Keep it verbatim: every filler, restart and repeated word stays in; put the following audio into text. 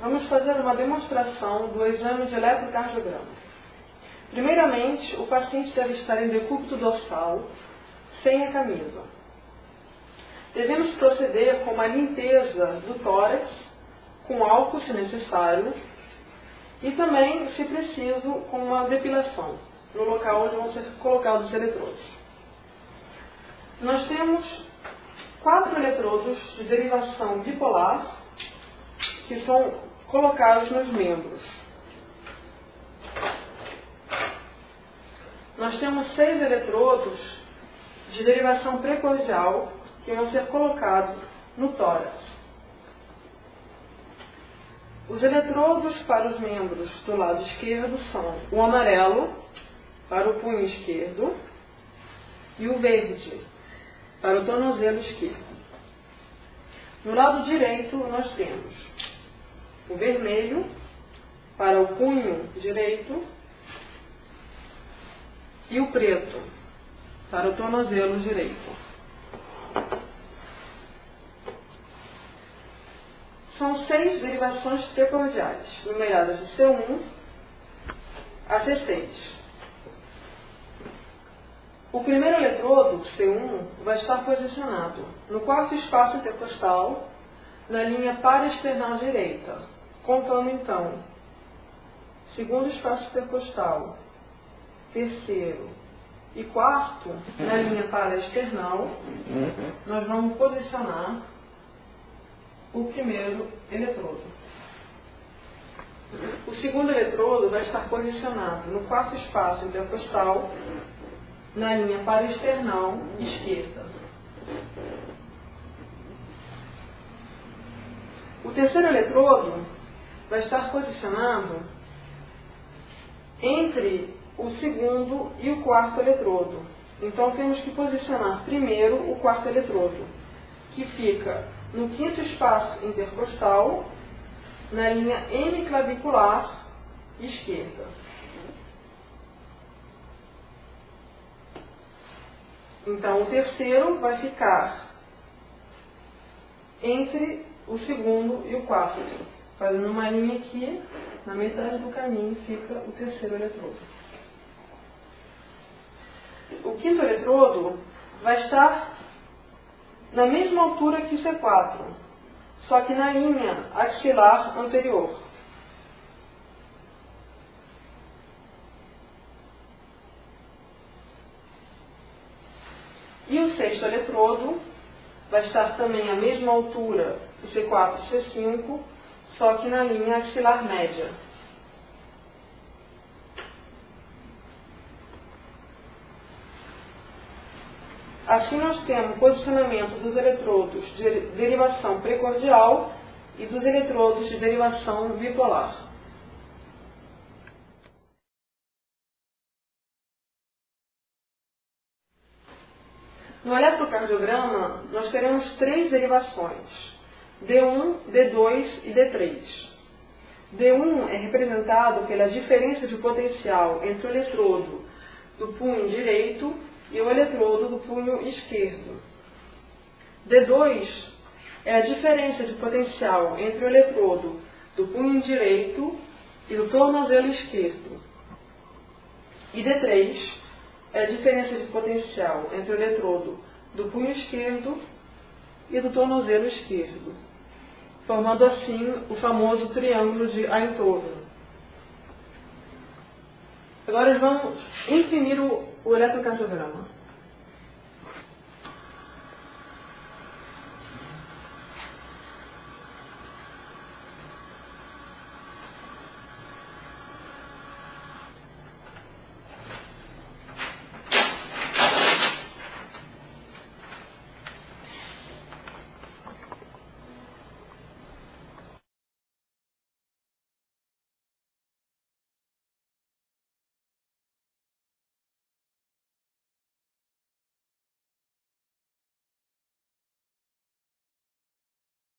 Vamos fazer uma demonstração do exame de eletrocardiograma. Primeiramente, o paciente deve estar em decúbito dorsal, sem a camisa. Devemos proceder com uma limpeza do tórax, com álcool se necessário, e também, se preciso, com uma depilação, no local onde vão ser colocados os eletrodos. Nós temos quatro eletrodos de derivação bipolar, que são colocados nos membros. Nós temos seis eletrodos de derivação precordial, que vão ser colocados no tórax. Os eletrodos para os membros do lado esquerdo são o amarelo, para o punho esquerdo, e o verde, para o tornozelo esquerdo. No lado direito, nós temos o vermelho, para o punho direito, e o preto, para o tornozelo direito. São seis derivações precordiais, numeradas de C um a C seis. O primeiro eletrodo, C um, vai estar posicionado no quarto espaço intercostal, na linha paraesternal direita, contando então segundo espaço intercostal, terceiro e quarto, na linha paraesternal, nós vamos posicionar o primeiro eletrodo. O segundo eletrodo vai estar posicionado no quarto espaço intercostal, na linha paraesternal esquerda. O terceiro eletrodo vai estar posicionado entre o segundo e o quarto eletrodo. Então temos que posicionar primeiro o quarto eletrodo, que fica no quinto espaço intercostal, na linha hemiclavicular esquerda. Então o terceiro vai ficar entre o segundo e o quarto. Fazendo uma linha aqui, na metade do caminho fica o terceiro eletrodo. O quinto eletrodo vai estar na mesma altura que o C quatro, só que na linha axilar anterior. E o sexto eletrodo vai estar também à mesma altura do C quatro e C cinco, só que na linha axilar média. Assim nós temos o posicionamento dos eletrodos de derivação precordial e dos eletrodos de derivação bipolar. No eletrocardiograma, nós teremos três derivações, D um, D dois e D três. D um é representado pela diferença de potencial entre o eletrodo do punho direito e o eletrodo do punho esquerdo. D dois é a diferença de potencial entre o eletrodo do punho direito e do tornozelo esquerdo. E D três é a diferença de potencial entre o eletrodo do punho esquerdo e do tornozelo esquerdo, formando assim o famoso triângulo de Einthoven. Agora vamos imprimir o, o eletrocardiograma.